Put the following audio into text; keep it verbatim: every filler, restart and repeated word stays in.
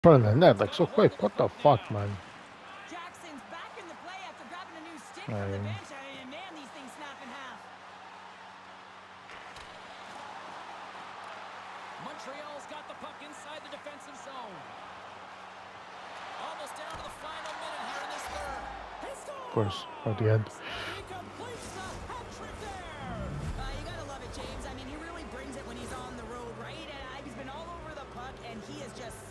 front of the net like so quick. What the fuck, man? Jackson's back in the play after grabbing a new stick I from the mean, bench, and man, these things snap in half. Montreal's got the puck inside the defensive zone. Almost down to the final minute here in this third. He of course, at the end. scores! And he completes the hat trick there. Uh, you gotta love it, James. I mean, he really brings it when he's on the road, right? And uh, he's been all over the puck, and he is just